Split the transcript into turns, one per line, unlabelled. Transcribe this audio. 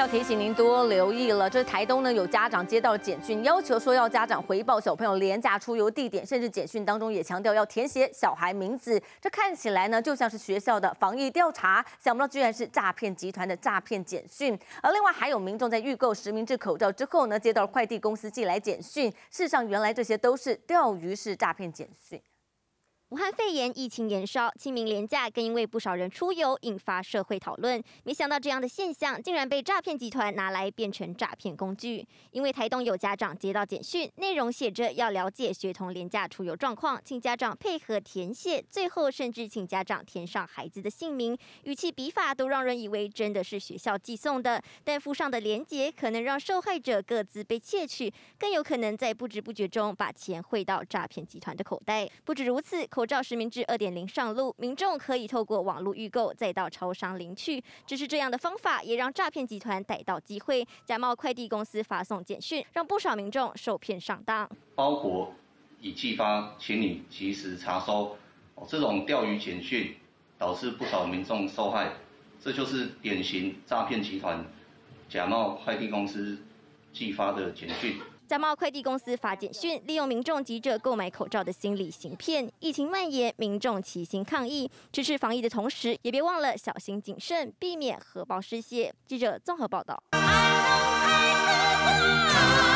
要提醒您多留意了，这是台东呢有家长接到简讯，要求说要家长回报小朋友连假出游地点，甚至简讯当中也强调要填写小孩名字。这看起来呢就像是学校的防疫调查，想不到居然是诈骗集团的诈骗简讯。而另外还有民众在预购实名制口罩之后呢，接到快递公司寄来简讯，事实上原来这些都是钓鱼式诈骗简讯。
武汉肺炎疫情延烧，清明连假更因为不少人出游引发社会讨论。没想到这样的现象竟然被诈骗集团拿来变成诈骗工具。因为台东有家长接到简讯，内容写着要了解学童连假出游状况，请家长配合填写，最后甚至请家长填上孩子的姓名，语气笔法都让人以为真的是学校寄送的。但附上的连结可能让受害者各自被窃取，更有可能在不知不觉中把钱汇到诈骗集团的口袋。不止如此，口罩实名制2.0上路，民众可以透过网络预购，再到超商领取。只是这样的方法也让诈骗集团逮到机会，假冒快递公司发送简讯，让不少民众受骗上当。
包裹已寄发，请你及时查收。这种钓鱼简讯导致不少民众受害，这就是典型诈骗集团假冒快递公司寄发的简讯。
假冒快递公司发简讯，利用民众急着购买口罩的心理行骗。疫情蔓延，民众齐心抗疫，支持防疫的同时，也别忘了小心谨慎，避免荷包失血。记者综合报道。